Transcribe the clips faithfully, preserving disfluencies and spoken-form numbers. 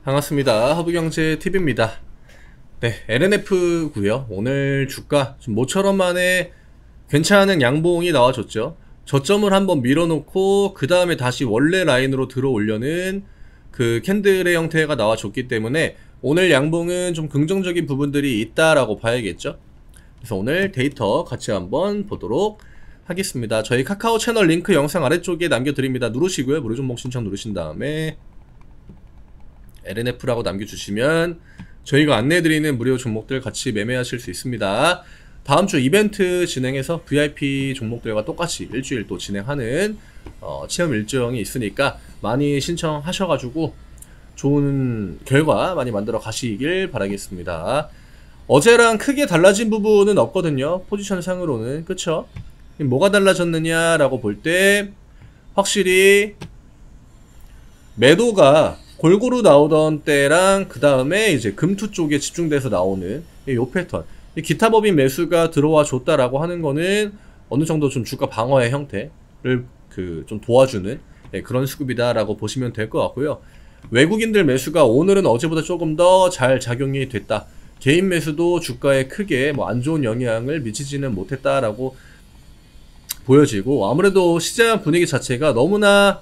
반갑습니다. 허브경제티비입니다. 네, 엘엔에프고요. 오늘 주가 좀 모처럼 만에 괜찮은 양봉이 나와줬죠. 저점을 한번 밀어놓고 그 다음에 다시 원래 라인으로 들어오려는 그 캔들의 형태가 나와줬기 때문에 오늘 양봉은 좀 긍정적인 부분들이 있다라고 봐야겠죠. 그래서 오늘 데이터 같이 한번 보도록 하겠습니다. 저희 카카오 채널 링크 영상 아래쪽에 남겨드립니다. 누르시고요. 무료 종목 신청 누르신 다음에 엘엔에프라고 남겨주시면 저희가 안내해드리는 무료 종목들 같이 매매하실 수 있습니다. 다음주 이벤트 진행해서 브이아이피 종목들과 똑같이 일주일 또 진행하는 어, 체험 일정이 있으니까 많이 신청하셔가지고 좋은 결과 많이 만들어 가시길 바라겠습니다. 어제랑 크게 달라진 부분은 없거든요. 포지션 상으로는. 그쵸? 뭐가 달라졌느냐 라고 볼 때 확실히 매도가 골고루 나오던 때랑 그 다음에 이제 금투 쪽에 집중돼서 나오는 요 패턴, 기타 법인 매수가 들어와 줬다라고 하는 거는 어느 정도 좀 주가 방어의 형태를 그 좀 도와주는 네, 그런 수급이다라고 보시면 될 것 같고요. 외국인들 매수가 오늘은 어제보다 조금 더 잘 작용이 됐다. 개인 매수도 주가에 크게 뭐 안 좋은 영향을 미치지는 못했다라고 보여지고, 아무래도 시장 분위기 자체가 너무나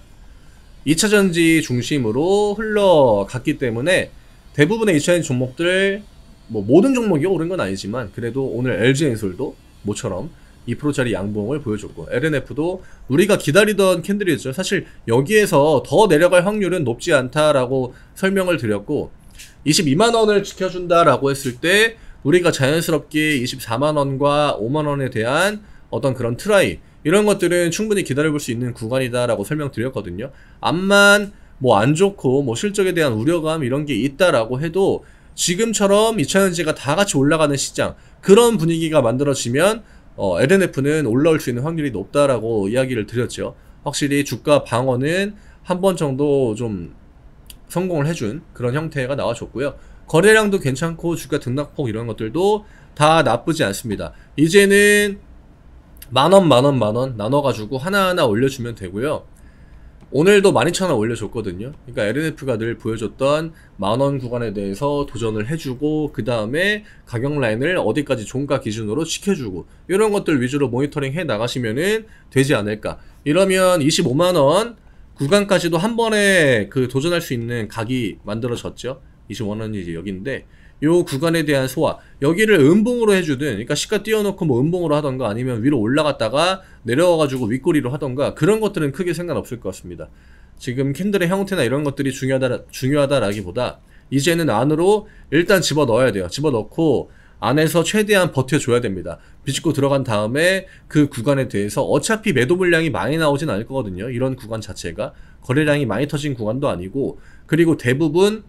이차전지 중심으로 흘러갔기 때문에 대부분의 이차전지 종목들, 뭐 모든 종목이 오른 건 아니지만 그래도 오늘 엘지엔솔도 모처럼 이 퍼센트짜리 양봉을 보여줬고, 엘엔에프도 우리가 기다리던 캔들이었죠. 사실 여기에서 더 내려갈 확률은 높지 않다라고 설명을 드렸고, 이십이만 원을 지켜준다라고 했을 때 우리가 자연스럽게 이십사만 원과 오만 원에 대한 어떤 그런 트라이, 이런 것들은 충분히 기다려볼 수 있는 구간이다라고 설명드렸거든요. 암만 뭐 안 좋고 뭐 실적에 대한 우려감 이런 게 있다라고 해도 지금처럼 이차전지가 다 같이 올라가는 시장, 그런 분위기가 만들어지면 어, 엘엔에프는 올라올 수 있는 확률이 높다라고 이야기를 드렸죠. 확실히 주가 방어는 한 번 정도 좀 성공을 해준 그런 형태가 나와줬고요. 거래량도 괜찮고 주가 등락폭 이런 것들도 다 나쁘지 않습니다. 이제는 만원 만원 만원 나눠가지고 하나하나 올려주면 되고요. 오늘도 만 이천 원 올려줬거든요. 그러니까 엘엔에프가 늘 보여줬던 만원 구간에 대해서 도전을 해주고, 그 다음에 가격 라인을 어디까지 종가 기준으로 지켜주고, 이런 것들 위주로 모니터링 해 나가시면은 되지 않을까. 이러면 이십오만 원 구간까지도 한 번에 그 도전할 수 있는 각이 만들어졌죠. 이십오만 원이 이제 여기인데, 요 구간에 대한 소화, 여기를 음봉으로 해주든, 그러니까 시가 띄워놓고 뭐 음봉으로 하던가 아니면 위로 올라갔다가 내려와가지고 윗꼬리로 하던가, 그런 것들은 크게 상관없을 것 같습니다. 지금 캔들의 형태나 이런 것들이 중요하다, 중요하다라기보다 이제는 안으로 일단 집어넣어야 돼요. 집어넣고 안에서 최대한 버텨줘야 됩니다. 비집고 들어간 다음에 그 구간에 대해서 어차피 매도 물량이 많이 나오진 않을 거거든요. 이런 구간 자체가 거래량이 많이 터진 구간도 아니고, 그리고 대부분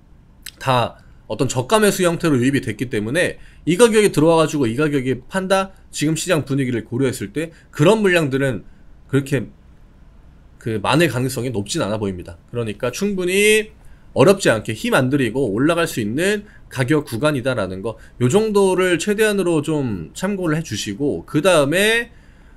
다 어떤 저가 매수 형태로 유입이 됐기 때문에 이 가격에 들어와가지고 이 가격에 판다? 지금 시장 분위기를 고려했을 때 그런 물량들은 그렇게 그 많을 가능성이 높진 않아 보입니다. 그러니까 충분히 어렵지 않게 힘 안 들이고 올라갈 수 있는 가격 구간이다라는 거, 요 정도를 최대한으로 좀 참고를 해주시고, 그 다음에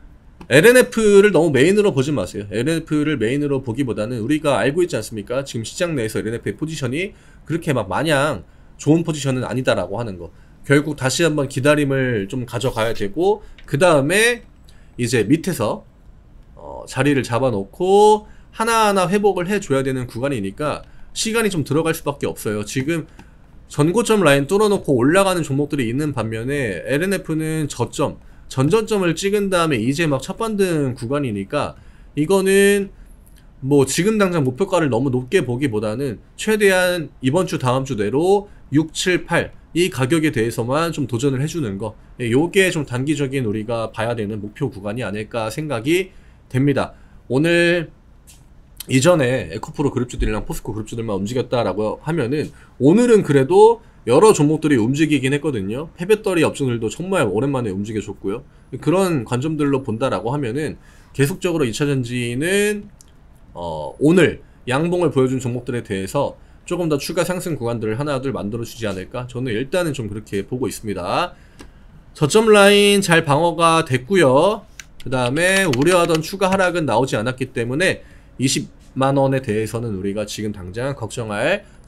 엘엔에프를 너무 메인으로 보지 마세요. 엘엔에프를 메인으로 보기보다는 우리가 알고 있지 않습니까? 지금 시장 내에서 엘엔에프의 포지션이 그렇게 막 마냥 좋은 포지션은 아니다라고 하는 거. 결국 다시 한번 기다림을 좀 가져가야 되고, 그 다음에 이제 밑에서 어 자리를 잡아놓고 하나하나 회복을 해줘야 되는 구간이니까 시간이 좀 들어갈 수밖에 없어요. 지금 전고점 라인 뚫어놓고 올라가는 종목들이 있는 반면에 엘엔에프는 저점, 전저점을 찍은 다음에 이제 막 첫반등 구간이니까, 이거는 뭐 지금 당장 목표가를 너무 높게 보기보다는 최대한 이번 주 다음 주 내로 육, 칠, 팔 이 가격에 대해서만 좀 도전을 해주는 거, 요게 좀 단기적인 우리가 봐야 되는 목표 구간이 아닐까 생각이 됩니다. 오늘 이전에 에코프로 그룹주들이랑 포스코 그룹주들만 움직였다라고 하면은 오늘은 그래도 여러 종목들이 움직이긴 했거든요. 폐배터리 업종들도 정말 오랜만에 움직여줬고요. 그런 관점들로 본다라고 하면은 계속적으로 이차전지는 어, 오늘 양봉을 보여준 종목들에 대해서 조금 더 추가 상승 구간들을 하나둘 만들어주지 않을까? 저는 일단은 좀 그렇게 보고 있습니다. 저점 라인 잘 방어가 됐고요. 그 다음에 우려하던 추가 하락은 나오지 않았기 때문에 이십만 원에 대해서는 우리가 지금 당장 걱정할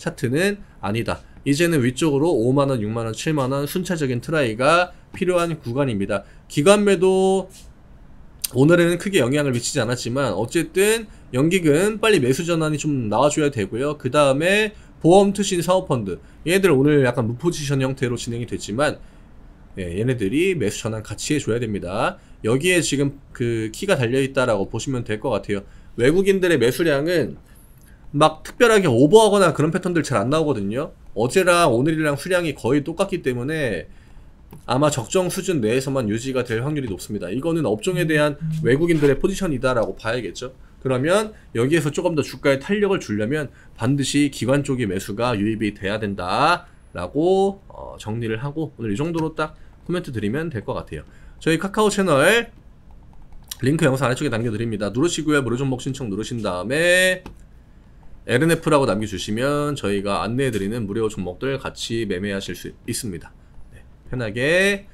차트는 아니다. 이제는 위쪽으로 오만원, 육만원, 칠만원 순차적인 트라이가 필요한 구간입니다. 기관매도 오늘은 크게 영향을 미치지 않았지만 어쨌든 연기금 빨리 매수 전환이 좀 나와줘야 되고요. 그 다음에 보험, 투신, 사모펀드 얘네들 오늘 약간 무포지션 형태로 진행이 됐지만 예, 얘네들이 매수 전환 같이 해줘야 됩니다. 여기에 지금 그 키가 달려있다라고 보시면 될 것 같아요. 외국인들의 매수량은 막 특별하게 오버하거나 그런 패턴들 잘 안 나오거든요. 어제랑 오늘이랑 수량이 거의 똑같기 때문에 아마 적정 수준 내에서만 유지가 될 확률이 높습니다. 이거는 업종에 대한 외국인들의 포지션이다 라고 봐야겠죠. 그러면 여기에서 조금 더 주가에 탄력을 주려면 반드시 기관 쪽의 매수가 유입이 돼야 된다 라고 어, 정리를 하고 오늘 이 정도로 딱 코멘트 드리면 될 것 같아요. 저희 카카오 채널 링크 영상 아래쪽에 남겨드립니다. 누르시고요. 무료 종목 신청 누르신 다음에 엘엔에프라고 남겨주시면 저희가 안내해드리는 무료 종목들 같이 매매하실 수 있습니다. 네, 편하게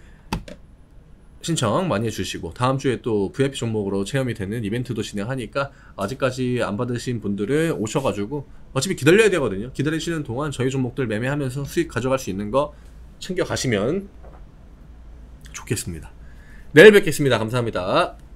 신청 많이 해주시고 다음주에 또 브이아이피 종목으로 체험이 되는 이벤트도 진행하니까 아직까지 안 받으신 분들은 오셔가지고 어차피 기다려야 되거든요. 기다리시는 동안 저희 종목들 매매하면서 수익 가져갈 수 있는 거 챙겨가시면 좋겠습니다. 내일 뵙겠습니다. 감사합니다.